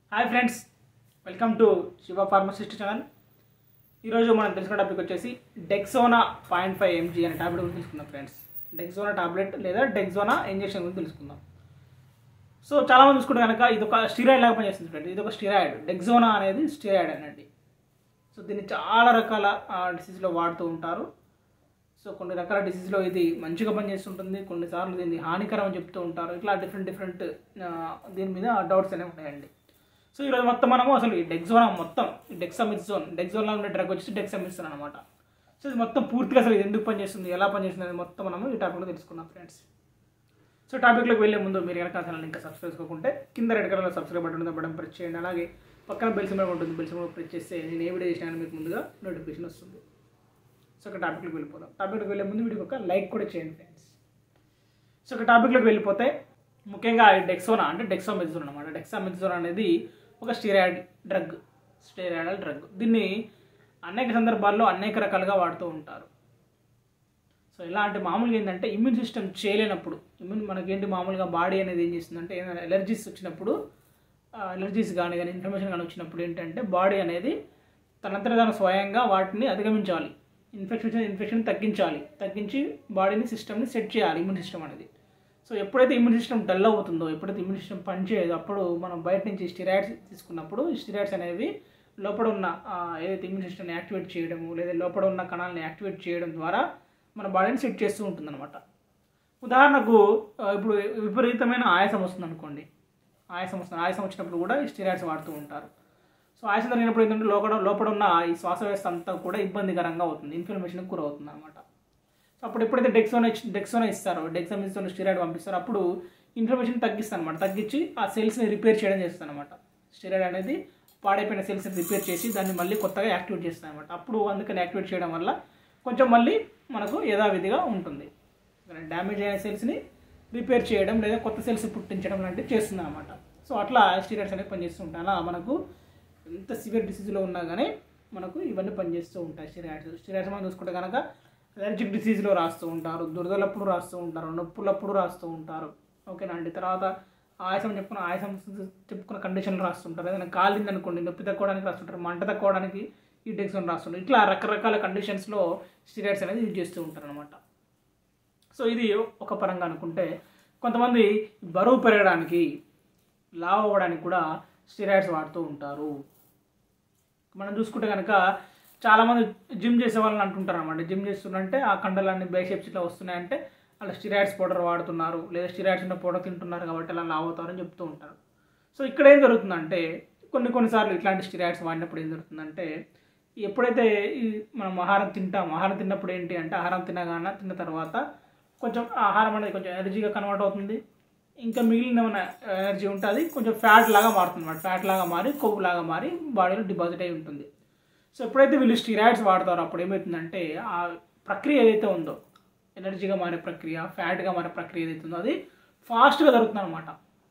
Hi friends, welcome to Shiva pharmacist channel. ఈరోజు మనం తెలుసుకున్న టాపిక్ వచ్చేసి డెక్సోనా 0.5 mg అనే టాబ్లెట్ గురించి తెలుసుకుందాం ఫ్రెండ్స్. డెక్సోనా టాబ్లెట్ లేదా డెక్సోనా ఇంజెక్షన్ గురించి తెలుసుకుందాం. సో చాలామంది చూసుకుంటే కనుక ఇది ఒక స్టీరాయిడ్ లాగా పనిచేస్తుంది ఫ్రెండ్స్. ఇది ఒక స్టీరాయిడ్. డెక్సోనా అనేది స్టీరాయిడ్ అనండి. సో దీన్ని చాలా రకాల డిసీజ్లో వాడుతూ ఉంటారు. సో కొన్ని రకాల డిసీజ్లో ఇది మంచిగా పనిచేస్తుంటుంది, కొన్నిసార్లు దీన్ని హానికరం అని చెప్తూ ఉంటారు. ఇట్లా డిఫరెంట్ దీని మీద డౌట్స్ అనేవి ఉన్నాయండి. సో ఈరోజు మొత్తం మనము అసలు ఈ డెక్సోనా మొత్తం డెక్సామిథాసోన్లో ఉండే డ్రగ్ వచ్చేసి డెక్సామిథాసోన్ అనమాట. సో ఇది మొత్తం పూర్తిగా అసలు ఇది ఎందుకు పనిచేస్తుంది, ఎలా పనిచేస్తుంది అనేది మొత్తం మనము ఈ టాపిక్లో తెలుసుకున్నాం ఫ్రెండ్స్. సో టాపిక్లోకి వెళ్ళే ముందు మీరు కనుక ఛానల్ ఇంకా సబ్స్క్రైబ్ చేసుకోకుంటే కింద రెడ్ కలర్లో సబ్స్క్రైబ్ బటన్ బటన్ ప్రెస్ చేయండి. అలాగే పక్కన బెల్ సింబల్ ఉంటుంది, బెల్ సింబల్ ప్రెస్ చేస్తే నేను ఏ వీడియో చేసినా మీకు ముందుగా నోటిఫికేషన్ వస్తుంది. సో ఒక టాపిక్లోకి వెళ్ళిపోదాం. టాపిక్లోకి వెళ్ళే ముందు వీడియోకి ఒక లైక్ కూడా చేయండి ఫ్రెండ్స్. సో ఒక టాపిక్లోకి వెళ్ళిపోతే ముఖ్యంగా ఈ డెక్సోనా అంటే డెక్సామెథాసోన్ అనమాట. డెక్సామెథాసోన్ అనేది ఒక స్టీరాయిడల్ డ్రగ్. దీన్ని అనేక సందర్భాల్లో అనేక రకాలుగా వాడుతూ ఉంటారు. సో ఎలా అంటే మామూలుగా ఏంటంటే ఇమ్యూన్ సిస్టమ్ చేయలేనప్పుడు మనకేంటి మామూలుగా బాడీ అనేది ఏం చేస్తుందంటే ఏదైనా ఎలర్జీస్ వచ్చినప్పుడు ఎలర్జీస్ కానీ ఇన్ఫ్లమేషన్ కానీ వచ్చినప్పుడు ఏంటంటే బాడీ అనేది తనంతట తాను స్వయంగా వాటిని అధిగమించాలి, ఇన్ఫెక్షన్ తగ్గించి బాడీని సిస్టమ్ని సెట్ చేయాలి ఇమ్యూన్ సిస్టమ్ అనేది. సో ఎప్పుడైతే ఇమ్యూన్ సిస్టమ్ డల్ అవుతుందో, ఎప్పుడైతే ఇమ్యూన్ సిస్టమ్ పనిచేయదో అప్పుడు మనం బయట నుంచి స్టిరాయిడ్స్ తీసుకున్నప్పుడు ఈ స్టిరాయిడ్స్ అనేవి లోపల ఉన్న ఏదైతే ఇమ్యూన్ సిస్టమ్ని యాక్టివేట్ చేయడము లేదా లోపల ఉన్న కణాలను యాక్టివేట్ చేయడం ద్వారా మన బాడీని సెట్ చేస్తూ ఉంటుందన్నమాట. ఉదాహరణకు ఇప్పుడు విపరీతమైన ఆయాసం వస్తుంది అనుకోండి. ఆయాసం వచ్చినప్పుడు కూడా ఈ స్టిరాయిడ్స్ వాడుతూ ఉంటారు. సో ఆయాసం జరిగినప్పుడు ఏంటంటే లోపల ఉన్న ఈ శ్వాస వ్యవస్థ అంతా కూడా ఇబ్బందికరంగా అవుతుంది, ఇన్ఫ్లమేషన్కి గురవుతుంది అనమాట. సో అప్పుడు ఎప్పుడైతే డెక్సోనా ఇస్తారో, డెక్సామెథాసోన్ స్టీరాయిడ్ పంపిస్తారో అప్పుడు ఇన్ఫ్లమేషన్ తగ్గించి ఆ సెల్స్ని రిపేర్ చేయడం చేస్తుంది అనమాట. స్టీరాయిడ్ అనేది పాడైపోయిన సెల్స్ని రిపేర్ చేసి దాన్ని మళ్ళీ కొత్తగా యాక్టివేట్ చేస్తుంది అనమాట. అప్పుడు అందుకని యాక్టివేట్ చేయడం వల్ల కొంచెం మళ్ళీ మనకు యథావిధిగా ఉంటుంది. డ్యామేజ్ అయిన సెల్స్ని రిపేర్ చేయడం లేదా కొత్త సెల్స్ పుట్టించడం లాంటివి చేస్తుంది అనమాట. సో అట్లా స్టీరాయిడ్స్ అనేవి పనిచేస్తూ ఉంటాయి. అలా మనకు ఎంత సివియర్ డిసీజ్లో ఉన్నా కానీ మనకు ఇవన్నీ పనిచేస్తూ ఉంటాయి స్టీరాయిడ్స్ మనం చూసుకుంటే కనుక అలర్జిక్ డిసీజ్లో రాస్తూ ఉంటారు, దురదలప్పుడు రాస్తూ ఉంటారు, నొప్పులప్పుడు రాస్తూ ఉంటారు. ఓకేనా అండి. తర్వాత ఆయాసం చెప్పుకున్న కండిషన్లు రాస్తుంటారు. ఏదైనా కాలింది అనుకోండి, నొప్పి తక్కువడానికి రాస్తుంటారు, మంట తక్కువడానికి ఈ డెక్సోనా రాస్తుంటారు. ఇట్లా రకరకాల కండిషన్స్లో స్టీరాయిడ్స్ అనేది యూజ్ చేస్తూ ఉంటారు అనమాట. సో ఇది ఒక పరంగా అనుకుంటే కొంతమంది బరువు పెరగడానికి, లావ్ అవ్వడానికి కూడా స్టీరాయిడ్స్ వాడుతూ ఉంటారు. మనం చూసుకుంటే కనుక చాలామంది జిమ్ చేసే వాళ్ళని అంటుంటారు అనమాట. జిమ్ చేస్తున్నారంటే ఆ కండలన్నీ బైసెప్స్ ఇట్లా వస్తున్నాయంటే అలా స్టీరాయిడ్స్ పౌడర్ వాడుతున్నారు లేదా స్టీరాయిడ్స్ ఉన్న పౌడర్ తింటున్నారు కాబట్టి అలా లావ్ అవుతారని చెప్తూ ఉంటారు. సో ఇక్కడ ఏం జరుగుతుందంటే కొన్నిసార్లు ఇట్లాంటి స్టీరాయిడ్స్ వాడినప్పుడు ఏం జరుగుతుందంటే ఎప్పుడైతే మనం ఆహారం తిన్నప్పుడు ఏంటి అంటే ఆహారం తిన్న తర్వాత కొంచెం ఆహారం అనేది కొంచెం ఎనర్జీగా కన్వర్ట్ అవుతుంది. ఇంకా మిగిలిన ఏమైనా ఎనర్జీ ఉంటుంది, కొంచెం ఫ్యాట్ లాగా మారుతుంది అన్నమాట. ఫ్యాట్ లాగా మారి కొవ్వులాగా మారి బాడీలో డిపాజిట్ అయి ఉంటుంది. సో ఎప్పుడైతే వీళ్ళు స్టీరాయిడ్స్ వాడతారో అప్పుడు ఏమవుతుందంటే ఆ ప్రక్రియ ఏదైతే ఉందో, ఎనర్జీగా మారే ప్రక్రియ, ఫ్యాట్గా మారే ప్రక్రియ ఏదైతే ఉందో అది ఫాస్ట్గా జరుగుతుంది అనమాట.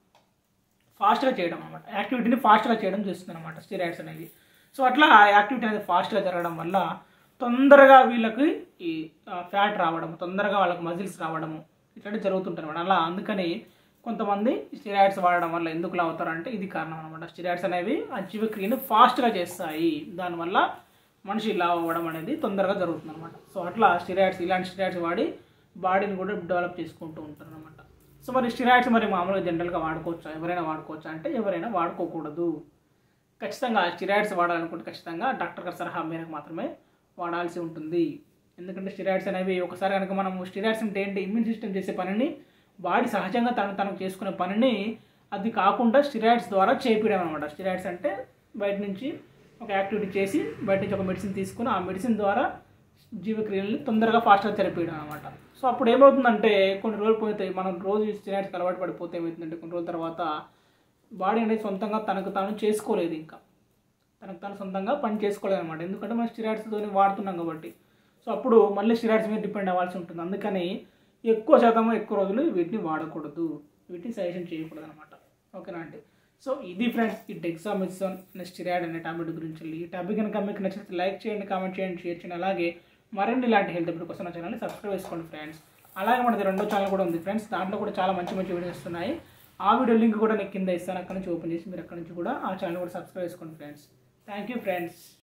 ఫాస్ట్గా చేయడం అనమాట, యాక్టివిటీని ఫాస్ట్గా చేయడం చేస్తుంది అనమాట స్టీరాయిడ్స్ అనేది. సో అట్లా యాక్టివిటీ అనేది ఫాస్ట్గా జరగడం వల్ల తొందరగా వీళ్ళకి ఈ ఫ్యాట్ రావడం, తొందరగా వాళ్ళకి మజిల్స్ రావడము ఇట్లాంటివి జరుగుతుంటారు అనమాట. అలా అందుకని కొంతమంది స్టీరాయిడ్స్ వాడడం వల్ల ఎందుకు లావ్ అవుతారంటే ఇది కారణం అనమాట. స్టీరాయిడ్స్ అనేవి ఆ జీవక్రియను ఫాస్ట్గా చేస్తాయి, దానివల్ల మనిషి లావ్ అవ్వడం అనేది తొందరగా జరుగుతుంది అనమాట. సో అట్లా ఇలాంటి స్టీరాయిడ్స్ వాడి బాడీని కూడా డెవలప్ చేసుకుంటూ ఉంటారు అనమాట. సో మరి స్టీరాయిడ్స్ మామూలుగా జనరల్గా వాడుకోవచ్చా, ఎవరైనా వాడుకోవచ్చా అంటే ఎవరైనా వాడుకోకూడదు. ఖచ్చితంగా స్టీరాయిడ్స్ వాడాలనుకుంటే ఖచ్చితంగా డాక్టర్ గారి సలహా మేరకు మాత్రమే వాడాల్సి ఉంటుంది. ఎందుకంటే స్టీరాయిడ్స్ అనేవి ఒకసారి కనుక మనము స్టీరాయిడ్స్ అంటే ఏంటి, ఇమ్యూన్ సిస్టమ్ చేసే పనిని, బాడీ సహజంగా తనకు చేసుకునే పనిని అది కాకుండా స్టీరాయిడ్స్ ద్వారా చేయించడం అనమాట. స్టీరాయిడ్స్ అంటే బయట నుంచి ఒక యాక్టివిటీ చేసి బయట నుంచి ఒక మెడిసిన్ తీసుకుని ఆ మెడిసిన్ ద్వారా జీవక్రియల్ని తొందరగా ఫాస్ట్గా తెరపేయడం అనమాట. సో అప్పుడు ఏమవుతుందంటే కొన్ని రోజులు పోతే మనం రోజు స్టీరాయిడ్స్కి అలవాటు పడిపోతే ఏమవుతుందంటే కొన్ని రోజుల తర్వాత బాడీ అనేది సొంతంగా తనకు తాను చేసుకోలేదు, ఇంకా తనకు తాను సొంతంగా పని చేసుకోలేదు అనమాట. ఎందుకంటే మనం స్టీరాయిడ్స్తో వాడుతున్నాం కాబట్టి. సో అప్పుడు మళ్ళీ స్టీరాయిడ్స్ మీద డిపెండ్ అవ్వాల్సి ఉంటుంది. అందుకని ఎక్కువ రోజులు వీటిని వాడకూడదు, వీటిని సజెషన్ చేయకూడదు అనమాట. ఓకేనా అండి. సో ఇది ఫ్రెండ్స్ ఈ డెక్సామెథాసోన్ స్టీరాయిడ్ అనే టాబ్లెట్ గురించి. ఈ టాపిక్ కనుక మీకు నచ్చితే లైక్ చేయండి, కామెంట్ చేయండి, షేర్ చేయండి. అలాగే మరిన్ని ఇలాంటి హెల్త్ అప్డేట్ కోసం నా ఛానల్ని సబ్స్క్రైబ్ చేసుకోండి ఫ్రెండ్స్. అలాగే మనది రెండో ఛానల్ కూడా ఉంది ఫ్రెండ్స్, దాంట్లో కూడా చాలా మంచి వీడియోస్ వస్తున్నాయి. ఆ వీడియో లింక్ కూడా నేను కింద ఇస్తాను, అక్కడ నుంచి ఓపెన్ చేసి మీరు అక్కడ నుంచి కూడా ఆ ఛానల్ కూడా సబ్స్క్రైబ్ చేసుకోండి ఫ్రెండ్స్. Thank you friends.